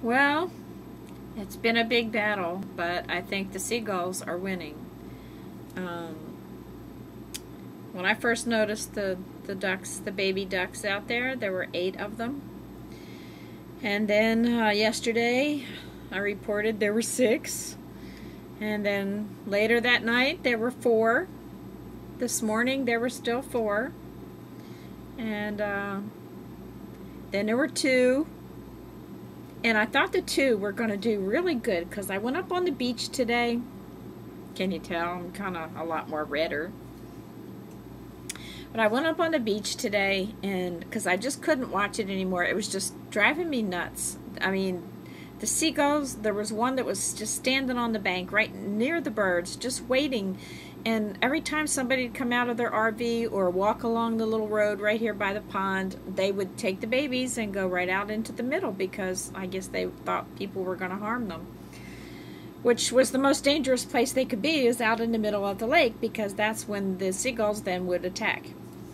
Well, it's been a big battle, but I think the seagulls are winning. Um, when I first noticed the ducks, the baby ducks out there were 8 of them. And then yesterday, I reported there were 6. And then later that night, there were 4. This morning, there were still 4. And then there were 2. And I thought the 2 were going to do really good because I went up on the beach today. Can you tell? I'm kind of a lot more redder. But I went up on the beach today and because I just couldn't watch it anymore. It was just driving me nuts. I mean, the seagulls, there was one that was just standing on the bank right near the birds, just waiting. And every time somebody would come out of their RV or walk along the little road right here by the pond, they would take the babies and go right out into the middle because I guess they thought people were going to harm them. Which was the most dangerous place they could be, is out in the middle of the lake, because that's when the seagulls then would attack.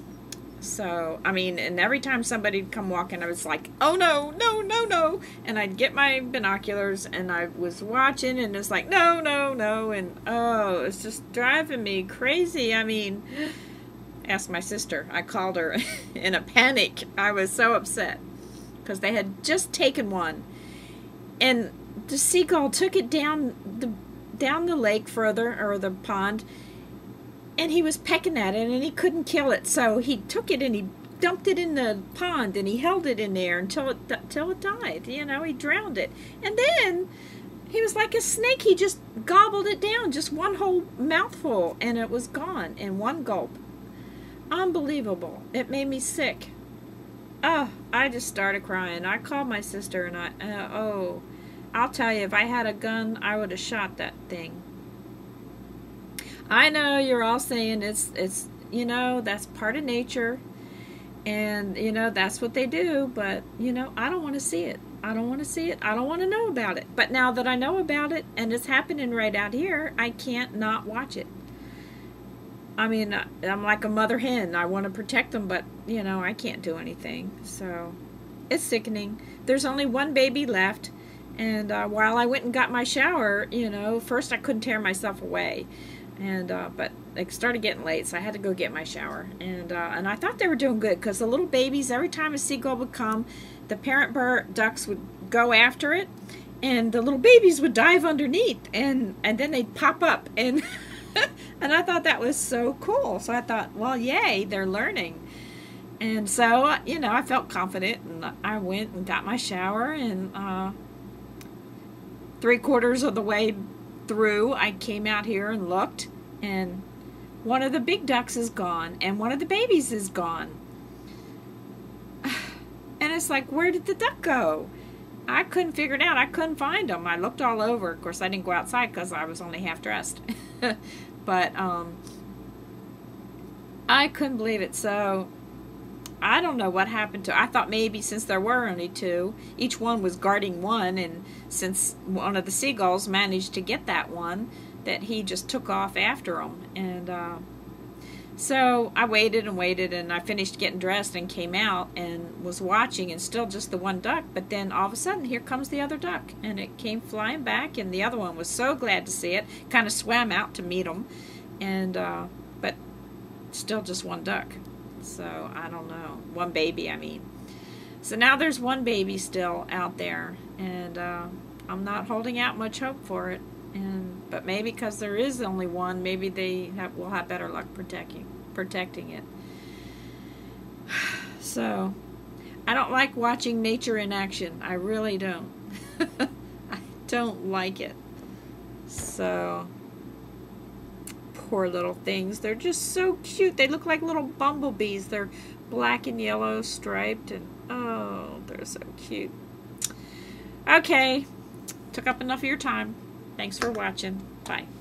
So, I mean, and every time somebody would come walking, I was like, oh no, no, no, no. And I'd get my binoculars and I was watching and it's like, no, no, no. And oh, it's just driving me crazy. I mean, ask my sister. I called her in a panic. I was so upset because they had just taken one. And the seagull took it down the lake further, or the pond, and he was pecking at it and he couldn't kill it, so he took it and he dumped it in the pond and he held it in there until it died. You know, he drowned it. And then he was like a snake. He just gobbled it down, just one whole mouthful, and it was gone in one gulp. Unbelievable. It made me sick. Oh, I just started crying. I called my sister and I'll tell you, if I had a gun, I would have shot that thing. I know you're all saying it's you know, that's part of nature, and you know, that's what they do, but you know, I don't want to see it. I don't want to see it. I don't want to know about it. But now that I know about it and it's happening right out here, I can't not watch it. I mean, I'm like a mother hen. I want to protect them, but you know, I can't do anything. So it's sickening. There's only one baby left. And while I went and got my shower, you know, first I couldn't tear myself away, and but it started getting late, so I had to go get my shower. And I thought they were doing good because the little babies, every time a seagull would come, the parent ducks would go after it, and the little babies would dive underneath, and then they'd pop up, and and I thought that was so cool. So I thought, well, yay, they're learning. And so you know, I felt confident, and I went and got my shower, and 3/4 of the way through, I came out here and looked, and one of the big ducks is gone, and one of the babies is gone. And it's like, where did the duck go? I couldn't figure it out. I couldn't find them. I looked all over. Of course, I didn't go outside because I was only half dressed. But I couldn't believe it. So I don't know what happened to. I thought maybe since there were only 2, each one was guarding one, and since one of the seagulls managed to get that one, that he just took off after them. And so I waited and waited, and I finished getting dressed and came out and was watching, and still just the one duck. But then all of a sudden, here comes the other duck, and it came flying back, and the other one was so glad to see it, kind of swam out to meet him, and but still just one duck. So, I don't know. One baby, I mean. So now there's one baby still out there. And I'm not holding out much hope for it. But maybe because there is only one, maybe they will have better luck protecting it. So, I don't like watching nature in action. I really don't. I don't like it. So poor little things. They're just so cute. They look like little bumblebees. They're black and yellow striped, and oh, they're so cute. Okay, took up enough of your time. Thanks for watching. Bye.